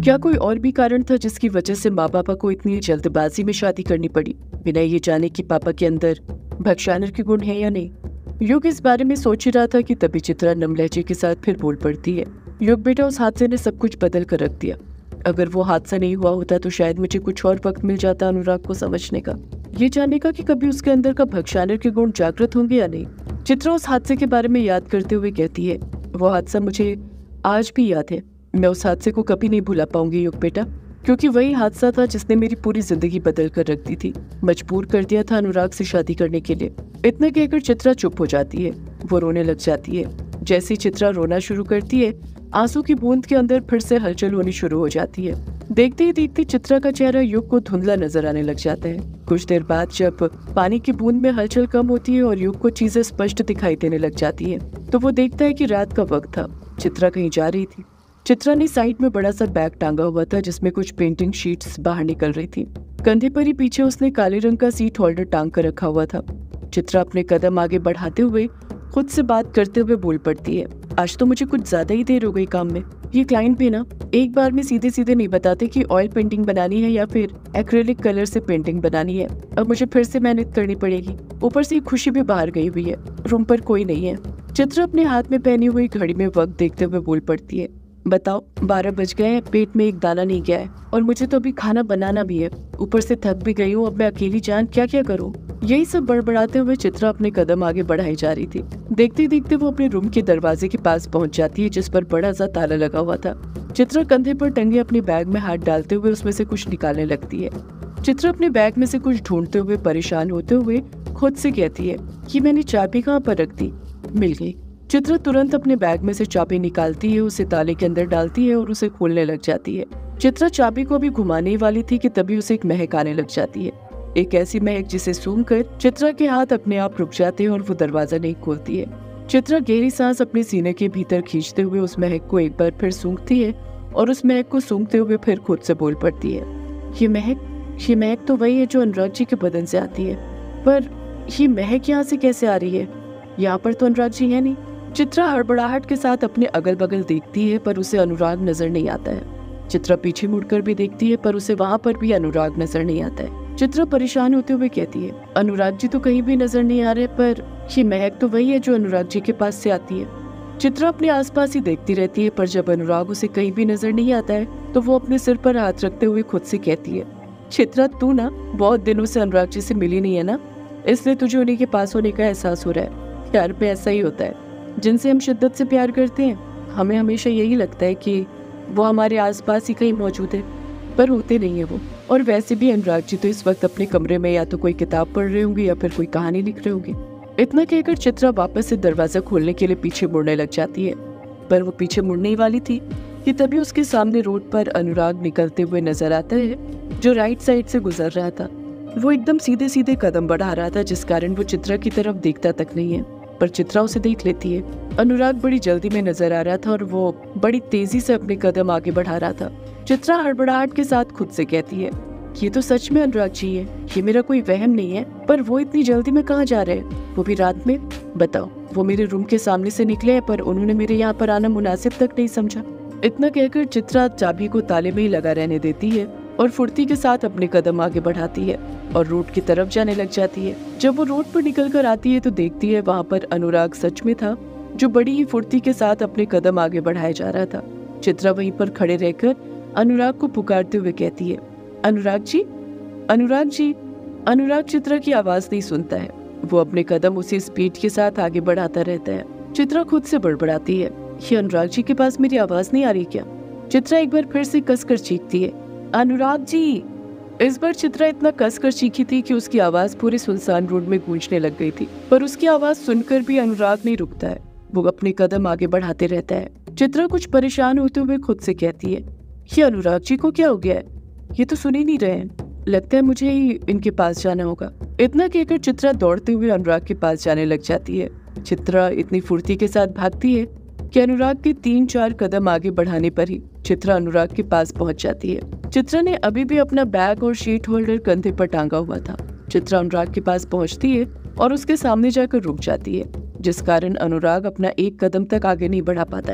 क्या कोई और भी कारण था जिसकी वजह से माँ पापा को इतनी जल्दबाजी में शादी करनी पड़ी, बिना ये जाने कि पापा के अंदर भक्षानर के गुण है या नहीं। युग इस बारे में सोच ही रहा था कि तभी चित्रा नम लहजे के साथ फिर बोल पड़ती है, युग बेटा, उस हादसे ने सब कुछ बदल कर रख दिया। अगर वो हादसा नहीं हुआ होता तो शायद मुझे कुछ और वक्त मिल जाता अनुराग को समझने का, ये जानने का कि कभी उसके अंदर का भक्षानर के गुण जागृत होंगे या नहीं। चित्रा उस हादसे के बारे में याद करते हुए कहती है, वो हादसा मुझे आज भी याद है। मैं उस हादसे को कभी नहीं भुला पाऊंगी युग बेटा, क्योंकि वही हादसा था जिसने मेरी पूरी जिंदगी बदल कर रख दी थी, मजबूर कर दिया था अनुराग से शादी करने के लिए। इतना कहकर चित्रा चुप हो जाती है, वो रोने लग जाती है। जैसी चित्रा रोना शुरू करती है, आंसू की बूंद के अंदर फिर से हलचल होनी शुरू हो जाती है। देखते ही देखते चित्रा का चेहरा युग को धुंधला नजर आने लग जाता है। कुछ देर बाद जब पानी की बूंद में हलचल कम होती है और युग को चीजें स्पष्ट दिखाई देने लग जाती है, तो वो देखता है कि रात का वक्त था, चित्रा कहीं जा रही थी। चित्रा ने साइड में बड़ा सा बैग टांगा हुआ था जिसमें कुछ पेंटिंग शीट्स बाहर निकल रही थी। कंधे पर ही पीछे उसने काले रंग का सीट होल्डर टांग कर रखा हुआ था। चित्रा अपने कदम आगे बढ़ाते हुए खुद से बात करते हुए बोल पड़ती है, आज तो मुझे कुछ ज्यादा ही देर हो गई काम में। ये क्लाइंट भी ना एक बार में सीधे सीधे नहीं बताते कि ऑयल पेंटिंग बनानी है या फिर एक्रेलिक कलर से पेंटिंग बनानी है। अब मुझे फिर से मेहनत करनी पड़ेगी, ऊपर से खुशी भी बाहर गई हुई है, रूम पर कोई नहीं है। चित्रा अपने हाथ में पहनी हुई घड़ी में वक्त देखते हुए बोल पड़ती है, बताओ 12 बज गए हैं, पेट में एक दाना नहीं गया है और मुझे तो अभी खाना बनाना भी है, ऊपर से थक भी गई हूँ। अब मैं अकेली जान क्या क्या करूँ। यही सब बड़बड़ाते हुए चित्रा अपने कदम आगे बढ़ाई जा रही थी। देखते देखते वो अपने रूम के दरवाजे के पास पहुंच जाती है जिस पर बड़ा सा ताला लगा हुआ था। चित्रा कंधे पर टंगे अपने बैग में हाथ डालते हुए उसमें से कुछ निकालने लगती है। चित्रा अपने बैग में से कुछ ढूंढते हुए परेशान होते हुए खुद से कहती है कि मैंने चाबी कहाँ पर रख दी। मिल गई। चित्रा तुरंत अपने बैग में से चाबी निकालती है, उसे ताले के अंदर डालती है और उसे खोलने लग जाती है। चित्रा चाबी को भी घुमाने ही वाली थी कि तभी उसे एक महक आने लग जाती है, एक ऐसी महक जिसे सूंघकर चित्रा के हाथ अपने आप रुक जाते हैं और वो दरवाजा नहीं खोलती है। चित्रा गहरी सांस अपने सीने के भीतर खींचते हुए उस महक को एक बार फिर सूंघती है और उस महक को सूंघते हुए फिर खुद से बोल पड़ती है, ये महक तो वही है जो अनुराग जी के बदन से आती है, पर ये महक यहाँ से कैसे आ रही है? यहाँ पर तो अनुराग जी है नहीं। चित्रा हड़बड़ाहट के साथ अपने अगल बगल देखती है पर उसे अनुराग नजर नहीं आता है। चित्रा पीछे मुड़कर भी देखती है पर उसे वहाँ पर भी अनुराग नजर नहीं आता है। चित्रा परेशान होते हुए कहती है, अनुराग जी तो कहीं भी नजर नहीं आ रहे, पर ये महक तो वही है जो अनुराग जी के पास से आती है। चित्रा अपने आसपास ही देखती रहती है पर जब अनुराग उसे कहीं भी नजर नहीं आता है तो वो अपने सिर पर हाथ रखते हुए खुद से कहती है, चित्रा तू ना बहुत दिनों से अनुराग जी से मिली नहीं है ना, इसलिए तुझे उन्हीं के पास होने का एहसास हो रहा है। प्यार पे ऐसा ही होता है, जिनसे हम शिद्दत से प्यार करते हैं हमें हमेशा यही लगता है कि वो हमारे आसपास ही कहीं मौजूद है, पर होते नहीं है वो। और वैसे भी अनुराग जी तो इस वक्त अपने कमरे में या तो कोई किताब पढ़ रहे होंगे या फिर कोई कहानी लिख रहे होंगे। इतना कहकर चित्रा वापस से दरवाजा खोलने के लिए पीछे मुड़ने लग जाती है, पर वो पीछे मुड़ने ही वाली थी कि तभी उसके सामने रोड पर अनुराग निकलते हुए नजर आता है, जो राइट साइड से गुजर रहा था। वो एकदम सीधे सीधे कदम बढ़ा रहा था जिस कारण वो चित्रा की तरफ देखता तक नहीं है, पर चित्रा उसे देख लेती है। अनुराग बड़ी जल्दी में नजर आ रहा था और वो बड़ी तेजी से अपने कदम आगे बढ़ा रहा था। चित्रा हड़बड़ाहट के साथ खुद से कहती है, ये तो सच में अनुराग जी है, ये मेरा कोई वहम नहीं है, पर वो इतनी जल्दी में कहाँ जा रहे हैं, वो भी रात में। बताओ, वो मेरे रूम के सामने से निकले हैं पर उन्होंने मेरे यहाँ पर आना मुनासिब तक नहीं समझा। इतना कहकर चित्रा चाबी को ताले में ही लगा रहने देती है और फुर्ती के साथ अपने कदम आगे बढ़ाती है और रोड की तरफ जाने लग जाती है। जब वो रोड पर निकल कर आती है तो देखती है वहाँ पर अनुराग सच में था, जो बड़ी ही फुर्ती के साथ अपने कदम आगे बढ़ाया जा रहा था। चित्रा वहीं पर खड़े रहकर अनुराग को पुकारते हुए कहती है, अनुराग जी, अनुराग जी। अनुराग चित्रा की आवाज नहीं सुनता है, वो अपने कदम उसी स्पीड के साथ आगे बढ़ाता रहता है। चित्रा खुद से बड़बड़ाती है, ये अनुराग जी के पास मेरी आवाज नहीं आ रही क्या? चित्रा एक बार फिर से कसकर चीखती है, अनुराग जी। इस बार चित्रा इतना कसकर चीखी थी कि उसकी आवाज पूरे सुनसान रोड में गूंजने लग गई थी, पर उसकी आवाज सुनकर भी अनुराग नहीं रुकता है, वो अपने कदम आगे बढ़ाते रहता है। चित्रा कुछ परेशान होते हुए खुद से कहती है, ये अनुराग जी को क्या हो गया है? ये तो सुन ही नहीं रहे हैं, लगता है मुझे ही इनके पास जाना होगा। इतना कहकर चित्रा दौड़ते हुए अनुराग के पास जाने लग जाती है। चित्रा इतनी फुर्ती के साथ भागती है कि अनुराग के 3-4 कदम आगे बढ़ाने पर ही चित्रा अनुराग के पास पहुंच जाती है। चित्रा ने अभी भी अपना बैग और शीट होल्डर कंधे पर टांगा हुआ था। चित्रा अनुराग के पास पहुंचती है और उसके सामने जाकर रुक जाती है, जिस कारण अनुराग अपना एक कदम तक आगे नहीं बढ़ा पाता है।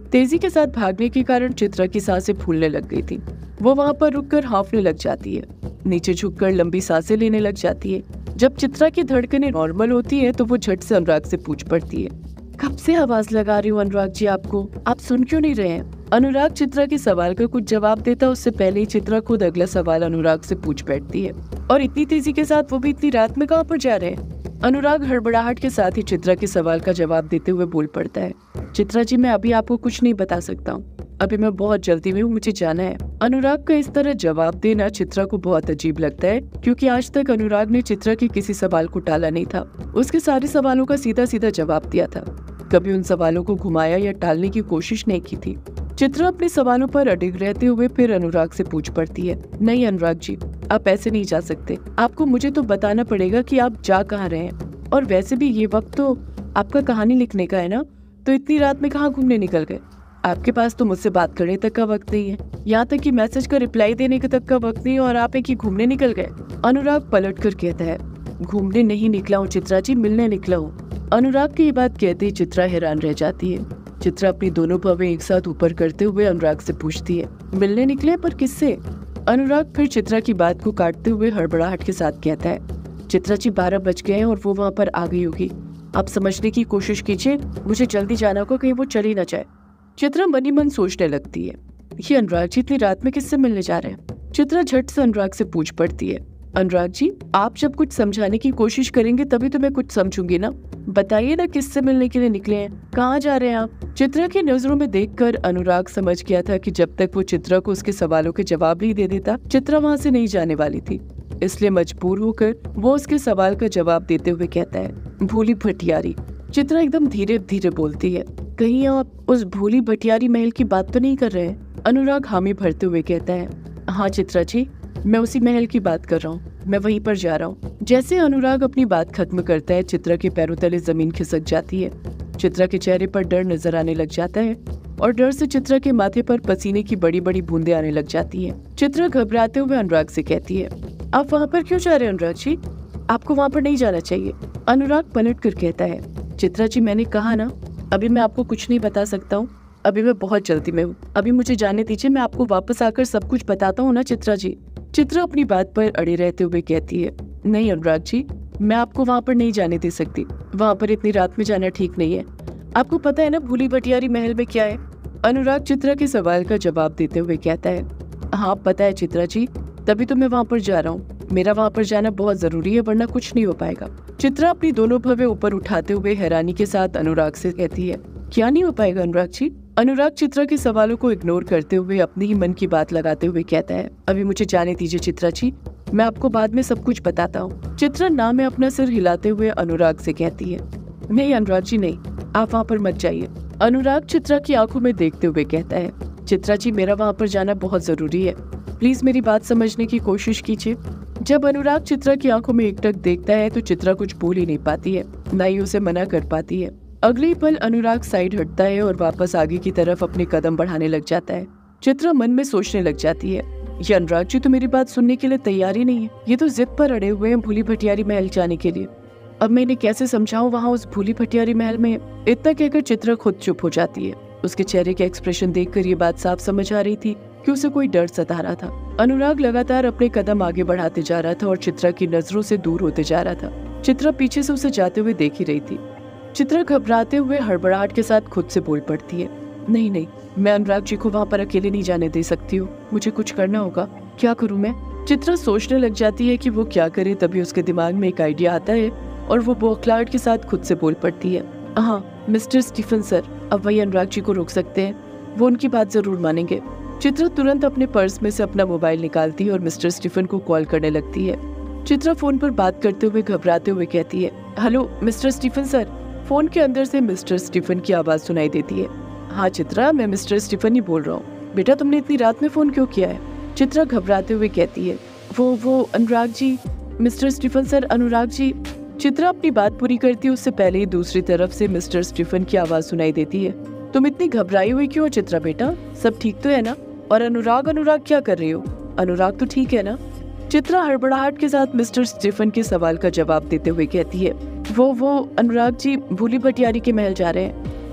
तेजी के साथ भागने के कारण चित्रा की सांसें फूलने लग गई थी। वो वहां पर रुककर हांफने लग जाती है, नीचे झुककर लंबी सांसें लेने लग जाती है। जब चित्रा की धड़कनें नॉर्मल होती है तो वो झट से अनुराग से पूछ पड़ती है, कब से आवाज लगा रही हूँ अनुराग जी आपको, आप सुन क्यों नहीं रहे हैं? अनुराग चित्रा के सवाल का कुछ जवाब देता उससे पहले ही चित्रा खुद अगला सवाल अनुराग से पूछ बैठती है। और इतनी तेजी के साथ, वो भी इतनी रात में कहाँ पर जा रहे हैं? अनुराग हड़बड़ाहट के साथ ही चित्रा के सवाल का जवाब देते हुए बोल पड़ता है, चित्रा जी मैं अभी आपको कुछ नहीं बता सकता हूँ, अभी मैं बहुत जल्दी में हूँ, मुझे जाना है। अनुराग का इस तरह जवाब देना चित्रा को बहुत अजीब लगता है, क्योंकि आज तक अनुराग ने चित्रा के किसी सवाल को टाला नहीं था। उसके सारे सवालों का सीधा सीधा जवाब दिया था, कभी उन सवालों को घुमाया या टालने की कोशिश नहीं की थी। चित्रा अपने सवालों पर अडिग रहते हुए फिर अनुराग से पूछ पड़ती है, नहीं अनुराग जी, आप ऐसे नहीं जा सकते, आपको मुझे तो बताना पड़ेगा कि आप जा कहाँ रहे हैं। और वैसे भी ये वक्त तो आपका कहानी लिखने का है ना, तो इतनी रात में कहाँ घूमने निकल गए? आपके पास तो मुझसे बात करने तक का वक्त नहीं है, यहाँ तक कि मैसेज का रिप्लाई देने के तक का वक्त नहीं, और आप एक ही घूमने निकल गए। अनुराग पलट कर कहता है, घूमने नहीं निकला हूँ चित्रा जी, मिलने निकला हूँ। अनुराग की ये बात कहते ही चित्रा हैरान रह जाती है। चित्रा अपनी दोनों भवें एक साथ ऊपर करते हुए अनुराग से पूछती है, मिलने निकले पर किससे? अनुराग फिर चित्रा की बात को काटते हुए हड़बड़ाहट के साथ कहता है, चित्रा जी 12 बज गए हैं और वो वहाँ पर आ गई होगी, आप समझने की कोशिश कीजिए, मुझे जल्दी जाना होगा, कहीं वो चली न जाए। चित्रा मनी मन सोचने लगती है, ये अनुराग जी इतनी रात में किससे मिलने जा रहे हैं? चित्रा झट से अनुराग से पूछ पड़ती है, अनुराग जी आप जब कुछ समझाने की कोशिश करेंगे तभी तो मैं कुछ समझूंगी ना, बताइए ना किससे मिलने के लिए निकले हैं, कहाँ जा रहे हैं आप? चित्रा की नजरों में देखकर अनुराग समझ गया था कि जब तक वो चित्रा को उसके सवालों के जवाब नहीं दे देता, चित्रा वहाँ से नहीं जाने वाली थी। इसलिए मजबूर होकर वो उसके सवाल का जवाब देते हुए कहता है, भूली भटियारी। चित्रा एकदम धीरे धीरे बोलती है, कहीं आप उस भूली भटियारी महल की बात तो नहीं कर रहे हैं? अनुराग हामी भरते हुए कहता है, हाँ चित्रा जी, मैं उसी महल की बात कर रहा हूँ, मैं वहीं पर जा रहा हूँ। जैसे अनुराग अपनी बात खत्म करता है, चित्रा के पैरों तले जमीन खिसक जाती है। चित्रा के चेहरे पर डर नजर आने लग जाता है और डर से चित्रा के माथे पर पसीने की बड़ी बड़ी बूंदें आने लग जाती है। चित्रा घबराते हुए अनुराग से कहती है, आप वहाँ पर क्यों जा रहे हैं अनुराग जी, आपको वहाँ पर नहीं जाना चाहिए। अनुराग पलट कर कहता है, चित्रा जी मैंने कहा ना, अभी मैं आपको कुछ नहीं बता सकता हूँ, अभी मैं बहुत जल्दी में हूँ, अभी मुझे जाने दीजिए, मैं आपको वापस आकर सब कुछ बताता हूँ ना चित्रा जी। चित्रा अपनी बात पर अड़े रहते हुए कहती है, नहीं अनुराग जी, मैं आपको वहाँ पर नहीं जाने दे सकती, वहाँ पर इतनी रात में जाना ठीक नहीं है। आपको पता है ना भूली भटियारी महल में क्या है? अनुराग चित्रा के सवाल का जवाब देते हुए कहता है, हाँ पता है चित्रा जी, तभी तो मैं वहाँ पर जा रहा हूँ, मेरा वहाँ पर जाना बहुत जरूरी है, वरना कुछ नहीं हो पाएगा। चित्रा अपनी दोनों भवें ऊपर उठाते हुए हैरानी के साथ अनुराग से कहती है, क्या नहीं हो पाएगा अनुराग जी? अनुराग चित्रा के सवालों को इग्नोर करते हुए अपनी ही मन की बात लगाते हुए कहता है, अभी मुझे जाने दीजिए चित्रा जी, मैं आपको बाद में सब कुछ बताता हूँ। चित्रा ना में अपना सिर हिलाते हुए अनुराग से कहती है, नहीं अनुराग जी नहीं, आप वहाँ पर मत जाइए। अनुराग चित्रा की आंखों में देखते हुए कहता है, चित्रा जी मेरा वहाँ पर जाना बहुत जरूरी है, प्लीज मेरी बात समझने की कोशिश कीजिए। जब अनुराग चित्रा की आंखों में एकटक देखता है तो चित्रा कुछ बोल ही नहीं पाती है, न ही उसे मना कर पाती है। अगले पल अनुराग साइड हटता है और वापस आगे की तरफ अपने कदम बढ़ाने लग जाता है। चित्रा मन में सोचने लग जाती है, ये अनुराग जी तो मेरी बात सुनने के लिए तैयार ही नहीं है, ये तो जिद पर अड़े हुए हैं भूली भटियारी महल जाने के लिए। अब मैं इन्हें कैसे समझाऊं वहाँ उस भूली भटियारी महल में? इतना कहकर चित्रा खुद चुप हो जाती है। उसके चेहरे के एक्सप्रेशन देखकर ये बात साफ समझ आ रही थी कि उसे कोई डर सता रहा था। अनुराग लगातार अपने कदम आगे बढ़ाते जा रहा था और चित्रा की नजरों से दूर होते जा रहा था। चित्रा पीछे से उसे जाते हुए देख ही रही थी। चित्रा घबराते हुए हड़बड़ाहट के साथ खुद से बोल पड़ती है, नहीं नहीं, मैं अनुराग जी को वहाँ पर अकेले नहीं जाने दे सकती हूँ, मुझे कुछ करना होगा, क्या करूँ मैं? चित्रा सोचने लग जाती है कि वो क्या करे, तभी उसके दिमाग में एक आइडिया आता है और वो बौखलाहट के साथ खुद से बोल पड़ती है, हाँ मिस्टर स्टीफन सर, अब वही अनुराग जी को रोक सकते हैं, वो उनकी बात जरूर मानेंगे। चित्रा तुरंत अपने पर्स में से अपना मोबाइल निकालती है और मिस्टर स्टीफन को कॉल करने लगती है। चित्रा फोन पर बात करते हुए घबराते हुए कहती है, hello mister Stephen sir. Phone के अंदर से मिस्टर स्टीफन की आवाज सुनाई देती है, हाँ चित्रा, मैं मिस्टर स्टीफन ही बोल रहा हूँ। बेटा तुमने इतनी रात में फोन क्यों किया है? चित्रा घबराते हुए कहती है, वो Anurag ji, mister Stephen sir, Anurag ji. Chitra अपनी बात पूरी करती है उससे पहले ही दूसरी तरफ से मिस्टर स्टीफन की आवाज सुनाई देती है, तुम इतनी घबराई हुई क्यों चित्रा बेटा, सब ठीक तो है ना? और अनुराग क्या कर रही हो? अनुराग तो ठीक है ना? चित्रा हड़बड़ाहट के साथ मिस्टर स्टीफन के सवाल का जवाब देते हुए कहती है, वो अनुराग जी भूली भटियारी के महल जा रहे हैं,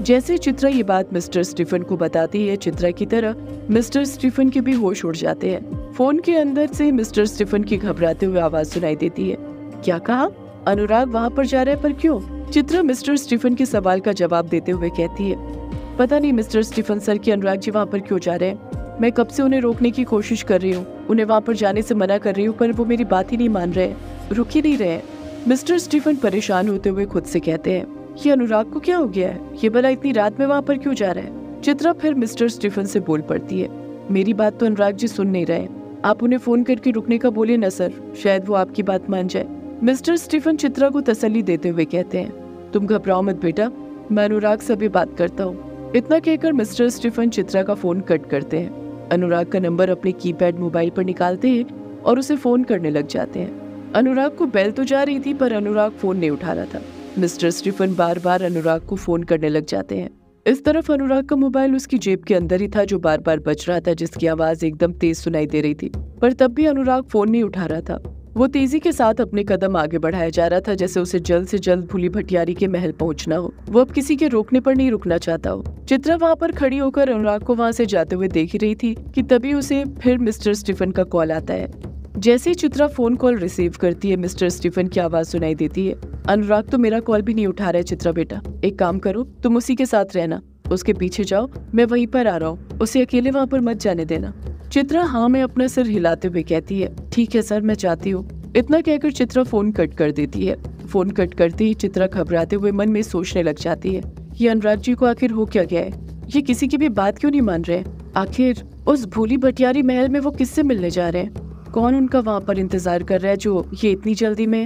जैसे चित्रा ये बात मिस्टर स्टीफन को बताती है, चित्रा की तरह मिस्टर स्टीफन के भी होश उड़ जाते हैं। फोन के अंदर से मिस्टर स्टीफन की घबराते हुए आवाज सुनाई देती है। क्या कहा? अनुराग वहाँ पर जा रहा है, पर क्यों? चित्रा मिस्टर स्टीफन के सवाल का जवाब देते हुए कहती है, पता नहीं मिस्टर स्टीफन सर कि अनुराग जी वहाँ पर क्यों जा रहे हैं। मैं कब से उन्हें रोकने की कोशिश कर रही हूँ, उन्हें वहाँ पर जाने से मना कर रही हूँ, पर वो मेरी बात ही नहीं मान रहे, रुक ही नहीं रहे। मिस्टर स्टीफन परेशान होते हुए खुद से कहते हैं, ये अनुराग को क्या हो गया है? ये भला इतनी रात में वहाँ पर क्यों जा रहा है? चित्रा फिर मिस्टर स्टीफन से बोल पड़ती है, मेरी बात तो अनुराग जी सुन नहीं रहे, आप उन्हें फोन करके रुकने का बोलिए न सर, शायद वो आपकी बात मान जाए। मिस्टर स्टीफन चित्रा को तसल्ली देते हुए कहते हैं, तुम घबराओ मत बेटा, मैं अनुराग से भी बात करता हूँ। इतना कहकर मिस्टर स्टीफन चित्रा का फोन कट करते हैं। अनुराग का नंबर अपने कीपैड मोबाइल पर निकालते हैं और उसे फोन करने लग जाते हैं। अनुराग को बेल तो जा रही थी, पर अनुराग फोन नहीं उठा रहा था। मिस्टर स्टीफन बार बार अनुराग को फोन करने लग जाते हैं। इस तरफ अनुराग का मोबाइल उसकी जेब के अंदर ही था, जो बार बार बज रहा था, जिसकी आवाज एकदम तेज सुनाई दे रही थी, पर तब भी अनुराग फोन नहीं उठा रहा था। वो तेजी के साथ अपने कदम आगे बढ़ाया जा रहा था, जैसे उसे जल्द से जल्द भूली भटियारी के महल पहुंचना हो। वो अब किसी के रोकने पर नहीं रुकना चाहता हो। चित्रा वहाँ पर खड़ी होकर अनुराग को वहाँ से जाते हुए देख रही थी कि तभी उसे फिर मिस्टर स्टीफन का कॉल आता है। जैसे ही चित्रा फोन कॉल रिसीव करती है, मिस्टर स्टीफन की आवाज सुनाई देती है, अनुराग तो मेरा कॉल भी नहीं उठा रहा है चित्रा बेटा, एक काम करो, तुम उसी के साथ रहना, उसके पीछे जाओ, मैं वहीं पर आ रहा हूँ, उसे अकेले वहाँ पर मत जाने देना। चित्रा हाँ में अपना सिर हिलाते हुए कहती है, ठीक है सर, मैं चाहती हूँ। इतना कहकर चित्रा फोन कट कर देती है। फोन कट करते ही चित्रा घबराते हुए मन में सोचने लग जाती है, ये अनुराग जी को आखिर हो क्या गया है? ये किसी की भी बात क्यों नहीं मान रहे? आखिर उस भूली भटियारी महल में वो किससे मिलने जा रहे हैं? कौन उनका वहाँ पर इंतजार कर रहा है जो ये इतनी जल्दी में?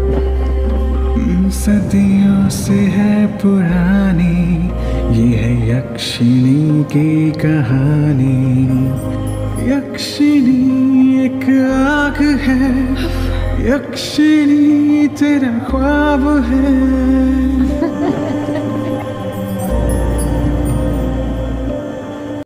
सदियों से है पुरानी ये है यक्षिणी की कहानी। यक्षिणी एक आग है, यक्षिणी तेरा ख्वाब है।